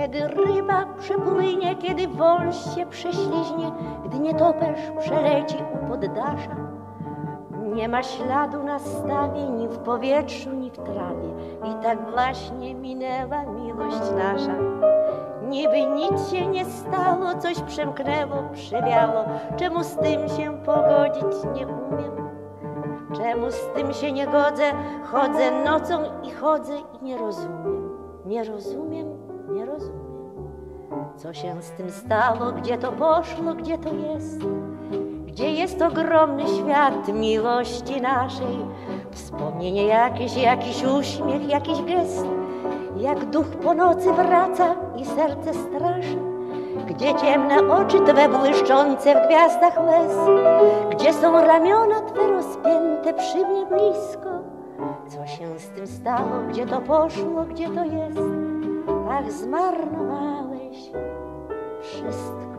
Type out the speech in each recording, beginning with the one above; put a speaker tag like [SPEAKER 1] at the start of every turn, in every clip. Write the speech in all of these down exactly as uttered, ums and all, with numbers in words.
[SPEAKER 1] Kiedy ryba przepłynie, kiedy wąż się prześliźnie, gdy nietoperz przeleci u poddasza. Nie ma śladu na stawie, ni w powietrzu, ni w trawie. I tak właśnie minęła miłość nasza. Niby nic się nie stało, coś przemknęło, przewiało. Czemu z tym się pogodzić nie umiem? Czemu z tym się nie godzę? Chodzę nocą i chodzę i nie rozumiem. Nie rozumiem, nie rozumiem. Co się z tym stało? Gdzie to poszło? Gdzie to jest? Gdzie jest ogromny świat miłości naszej? Wspomnienie jakieś, jakiś uśmiech, jakiś gest. Jak duch po nocy wraca i serce straszy. Gdzie ciemne oczy Twe błyszczące w gwiazdach łez? Gdzie są ramiona Twe rozpięte przy mnie blisko? Co się z tym stało? Gdzie to poszło? Gdzie to jest? Ach, zmarnowałeś wszystko.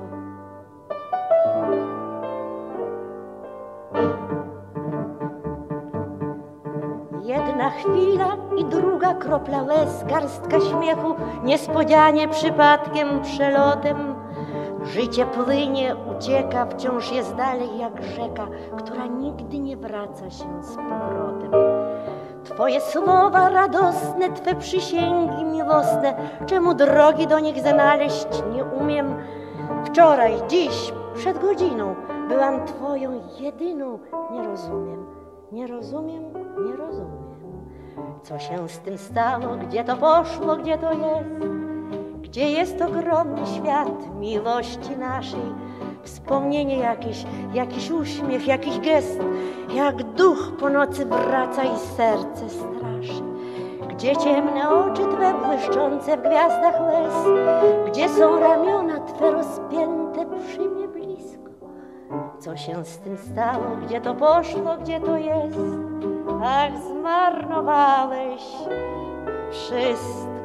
[SPEAKER 1] Jedna chwila i druga kropla łez, garstka śmiechu, niespodzianie, przypadkiem, przelotem. Życie płynie, ucieka, wciąż jest dalej jak rzeka, która nigdy nie wraca się z powrotem. Twoje słowa radosne, Twe przysięgi miłosne, czemu drogi do nich znaleźć nie umiem? Wczoraj, dziś, przed godziną byłam Twoją jedyną. Nie rozumiem, nie rozumiem, nie rozumiem. Co się z tym stało? Gdzie to poszło? Gdzie to jest? Gdzie jest ogromny świat miłości naszej? Wspomnienie jakieś, jakiś uśmiech, jakiś gest. Jak duch po nocy wraca i serce straszy. Gdzie ciemne oczy Twe błyszczące w gwiazdach łez? Gdzie są ramiona Twe rozpięte przy mnie blisko? Co się z tym stało? Gdzie to poszło? Gdzie to jest? Ach, zmarnowałeś wszystko.